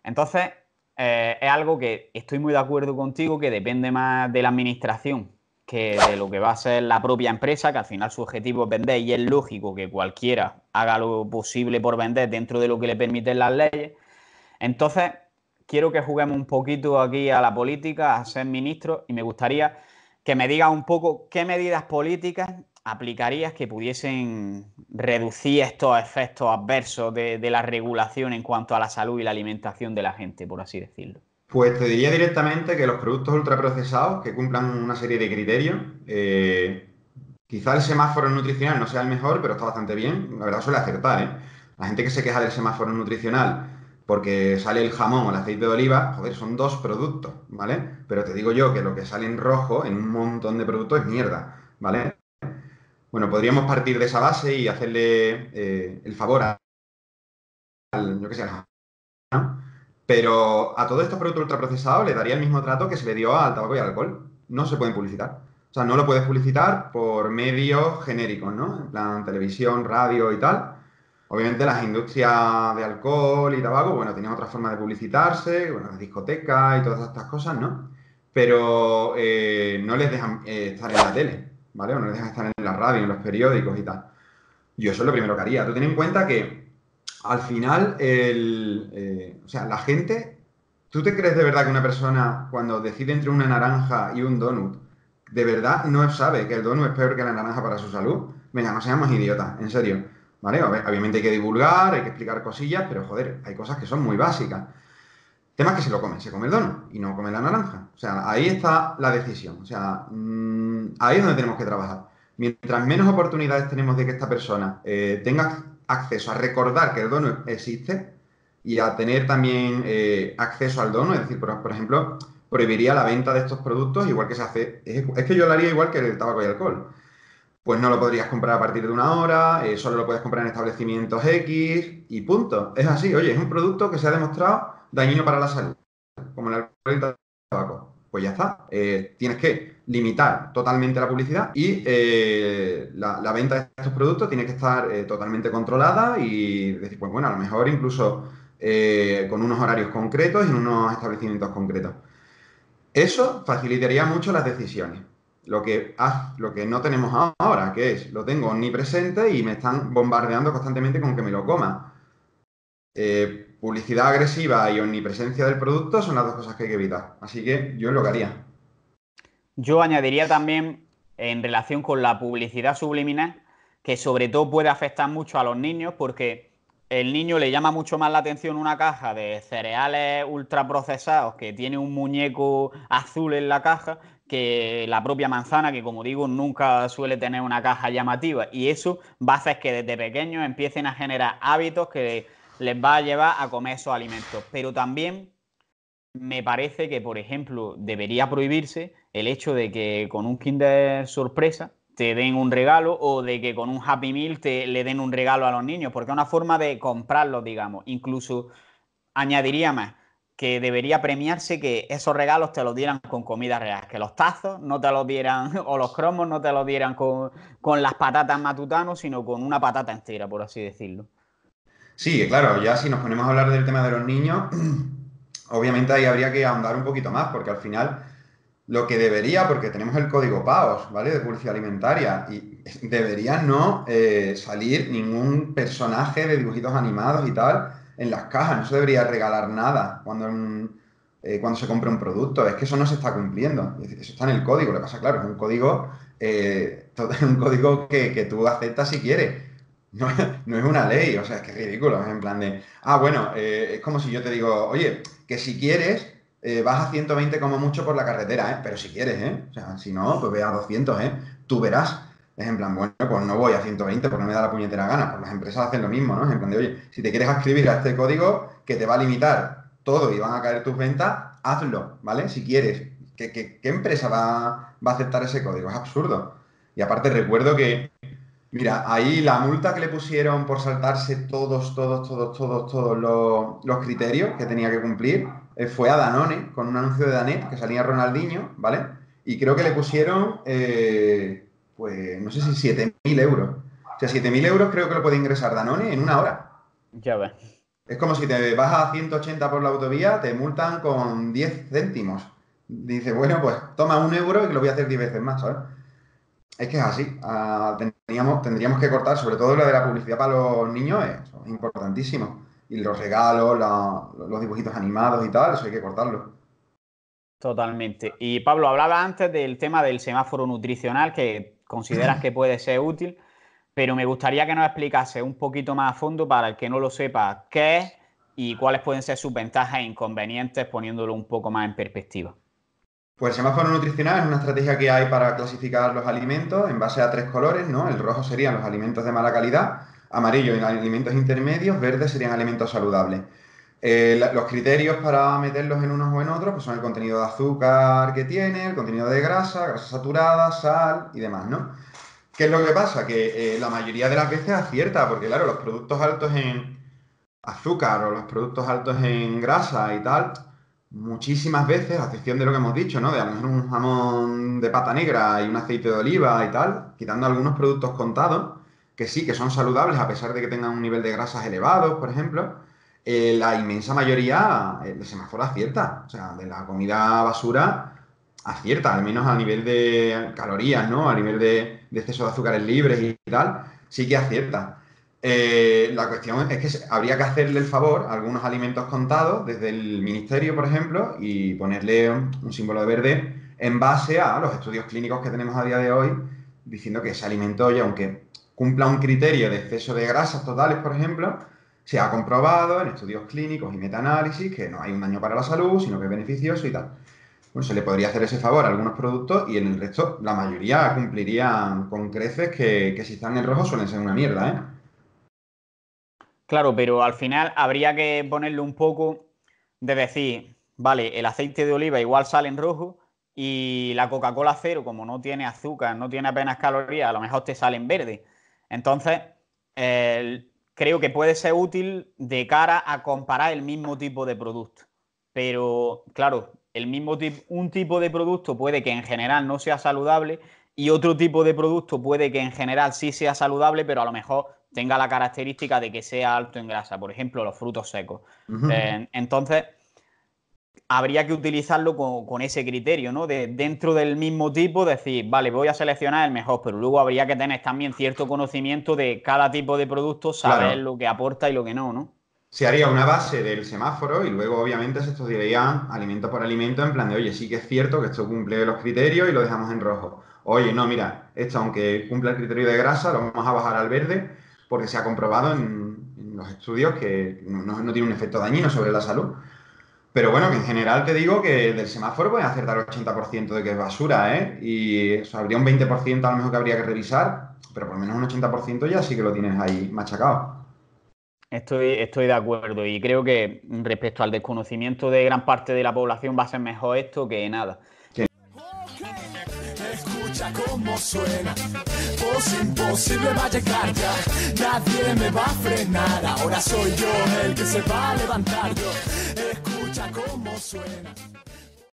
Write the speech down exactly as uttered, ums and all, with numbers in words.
Entonces, eh, es algo que estoy muy de acuerdo contigo, que depende más de la administración que de lo que va a ser la propia empresa, que al final su objetivo es vender y es lógico que cualquiera haga lo posible por vender dentro de lo que le permiten las leyes. Entonces, quiero que juguemos un poquito aquí a la política, a ser ministro, y me gustaría que me digas un poco qué medidas políticas aplicarías que pudiesen reducir estos efectos adversos de, de la regulación en cuanto a la salud y la alimentación de la gente, por así decirlo. Pues te diría directamente que los productos ultraprocesados que cumplan una serie de criterios, eh, quizá el semáforo nutricional no sea el mejor, pero está bastante bien. La verdad suele acertar, ¿eh? La gente que se queja del semáforo nutricional porque sale el jamón o el aceite de oliva, joder, son dos productos, ¿vale? Pero te digo yo que lo que sale en rojo en un montón de productos es mierda, ¿vale? Bueno, podríamos partir de esa base y hacerle eh, el favor al, yo qué sé, al jamón, pero a todos estos productos ultraprocesados le daría el mismo trato que se le dio al tabaco y al alcohol. No se pueden publicitar. O sea, no lo puedes publicitar por medios genéricos, ¿no? En plan televisión, radio y tal. Obviamente las industrias de alcohol y tabaco, bueno, tienen otra forma de publicitarse, bueno, las discotecas y todas estas cosas, ¿no? Pero eh, no les dejan eh, estar en la tele, ¿vale? O no les dejan estar en la radio, en los periódicos y tal. Yo eso es lo primero que haría. Tú ten en cuenta que al final, el, eh, o sea, la gente, ¿tú te crees de verdad que una persona cuando decide entre una naranja y un donut, de verdad no sabe que el donut es peor que la naranja para su salud? Venga, no seamos idiotas, en serio, ¿vale? Ob- Obviamente hay que divulgar, hay que explicar cosillas, pero joder, hay cosas que son muy básicas. El tema es que se lo comen, se come el donut y no come la naranja. O sea, ahí está la decisión. O sea, mmm, ahí es donde tenemos que trabajar. Mientras menos oportunidades tenemos de que esta persona eh, tenga acceso a recordar que el donut existe y a tener también eh, acceso al donut, es decir, por, por ejemplo, prohibiría la venta de estos productos igual que se hace. Es, es que yo lo haría igual que el tabaco y el alcohol. Pues no lo podrías comprar a partir de una hora, eh, solo lo puedes comprar en establecimientos X y punto. Es así, oye, es un producto que se ha demostrado dañino para la salud, como el alcohol y el tabaco. Pues ya está. Eh, tienes que limitar totalmente la publicidad y eh, la, la venta de estos productos tiene que estar eh, totalmente controlada y decir, pues bueno, a lo mejor incluso eh, con unos horarios concretos y en unos establecimientos concretos. Eso facilitaría mucho las decisiones. Lo que, ah, lo que no tenemos ahora, que es, lo tengo omnipresente y me están bombardeando constantemente con que me lo coma. Eh, publicidad agresiva y omnipresencia del producto son las dos cosas que hay que evitar. Así que yo es lo que haría. Yo añadiría también, en relación con la publicidad subliminal, que sobre todo puede afectar mucho a los niños porque el niño le llama mucho más la atención una caja de cereales ultraprocesados que tiene un muñeco azul en la caja que la propia manzana, que como digo, nunca suele tener una caja llamativa. Y eso va a hacer que desde pequeños empiecen a generar hábitos que les va a llevar a comer esos alimentos. Pero también me parece que, por ejemplo, debería prohibirse el hecho de que con un Kinder sorpresa te den un regalo o de que con un Happy Meal te le den un regalo a los niños, porque es una forma de comprarlos, digamos. Incluso añadiría más que debería premiarse que esos regalos te los dieran con comida real, que los tazos no te los dieran o los cromos no te los dieran con, con las patatas matutanos, sino con una patata entera, por así decirlo. Sí, claro, ya si nos ponemos a hablar del tema de los niños, obviamente ahí habría que ahondar un poquito más, porque al final lo que debería, porque tenemos el código PAOS, ¿vale? De publicidad alimentaria, y debería no eh, salir ningún personaje de dibujitos animados y tal en las cajas, no se debería regalar nada cuando, un- eh, cuando se compra un producto, es que eso no se está cumpliendo, es decir, eso está en el código, lo que pasa, claro, es un código, eh, todo- un código que, que tú aceptas si quieres. No, no es una ley, o sea, es que es ridículo, es en plan de, ah, bueno, eh, es como si yo te digo, oye, que si quieres, eh, vas a ciento veinte como mucho por la carretera, ¿eh? Pero si quieres, ¿eh? O sea, si no, pues ve a doscientos, ¿eh? Tú verás. Es en plan, bueno, pues no voy a ciento veinte porque no me da la puñetera gana. Pues las empresas hacen lo mismo, ¿no? Es en plan de, oye, si te quieres escribir a este código que te va a limitar todo y van a caer tus ventas, hazlo, ¿vale? Si quieres. ¿Qué, qué- qué empresa va, va a aceptar ese código? Es absurdo. Y aparte recuerdo que mira, ahí la multa que le pusieron por saltarse todos, todos, todos, todos, todos los, los criterios que tenía que cumplir eh, fue a Danone, con un anuncio de Danone que salía Ronaldinho, ¿vale? Y creo que le pusieron, eh, pues, no sé si siete mil euros. O sea, siete mil euros creo que lo puede ingresar Danone en una hora. Ya ves. Es como si te vas a ciento ochenta por la autovía, te multan con diez céntimos. Dices, bueno, pues toma un euro y que lo voy a hacer diez veces más, ¿sabes? Es que es así. Ah, teníamos, tendríamos que cortar, sobre todo lo de la publicidad para los niños, es, es importantísimo. Y los regalos, la- los dibujitos animados y tal, eso hay que cortarlo. Totalmente. Y Pablo, hablaba antes del tema del semáforo nutricional, que consideras que puede ser útil, pero me gustaría que nos explicase un poquito más a fondo, para el que no lo sepa, qué es y cuáles pueden ser sus ventajas e inconvenientes, poniéndolo un poco más en perspectiva. Pues el semáforo nutricional es una estrategia que hay para clasificar los alimentos en base a tres colores, ¿no? El rojo serían los alimentos de mala calidad, amarillo en alimentos intermedios, verdes serían alimentos saludables. Eh, la- los criterios para meterlos en unos o en otros pues son el contenido de azúcar que tiene, el contenido de grasa, grasa saturada, sal y demás, ¿no? ¿Qué es lo que pasa? Que eh, la mayoría de las veces acierta, porque claro, los productos altos en azúcar o los productos altos en grasa y tal, muchísimas veces, a excepción de lo que hemos dicho, ¿no? De a lo mejor un jamón de pata negra y un aceite de oliva y tal, quitando algunos productos contados, que sí, que son saludables a pesar de que tengan un nivel de grasas elevados, por ejemplo, eh, la inmensa mayoría, eh, el semáforo acierta. O sea, de la comida basura acierta, al menos a nivel de calorías, ¿no? A nivel de, de exceso de azúcares libres y tal, sí que acierta. Eh, la cuestión es que se- habría que hacerle el favor a algunos alimentos contados desde el ministerio, por ejemplo, y ponerle un, un símbolo de verde en base a los estudios clínicos que tenemos a día de hoy, diciendo que ese alimento, oye, aunque cumpla un criterio de exceso de grasas totales, por ejemplo, se ha comprobado en estudios clínicos y metaanálisis que no hay un daño para la salud, sino que es beneficioso y tal. Bueno, se le podría hacer ese favor a algunos productos y en el resto, la mayoría cumplirían con creces que, que si están en rojo suelen ser una mierda, ¿eh? Claro, pero al final habría que ponerle un poco de decir, vale, el aceite de oliva igual sale en rojo y la Coca-Cola cero, como no tiene azúcar, no tiene apenas calorías, a lo mejor te sale en verde. Entonces, eh, creo que puede ser útil de cara a comparar el mismo tipo de producto. Pero, claro, el mismo tipo, un tipo de producto puede que en general no sea saludable y otro tipo de producto puede que en general sí sea saludable, pero a lo mejor tenga la característica de que sea alto en grasa, por ejemplo, los frutos secos. Ujú. Eh, entonces, habría que utilizarlo con, con, ese criterio, ¿no? De dentro del mismo tipo, decir, vale, voy a seleccionar el mejor, pero luego habría que tener también cierto conocimiento de cada tipo de producto, saber Claro, lo que aporta y lo que no, ¿no? se haría una base del semáforo y luego obviamente se estudiarían alimento por alimento en plan de, oye, sí que es cierto que esto cumple los criterios y lo dejamos en rojo. Oye, no, mira, esto aunque cumpla el criterio de grasa, lo vamos a bajar al verde porque se ha comprobado en, en los estudios que no, no- no tiene un efecto dañino sobre la salud. Pero bueno, que en general te digo que del semáforo pueden acertar el ochenta por ciento de que es basura, ¿eh? Y eso, habría un veinte por ciento a lo mejor que habría que revisar, pero por lo menos un ochenta por ciento ya sí que lo tienes ahí machacado. Estoy, estoy de acuerdo y creo que respecto al desconocimiento de gran parte de la población va a ser mejor esto que nada. Escucha cómo suena, voz imposible va a llegar ya, nadie me va a frenar, ahora soy yo el que se va a levantar yo, escucha cómo suena.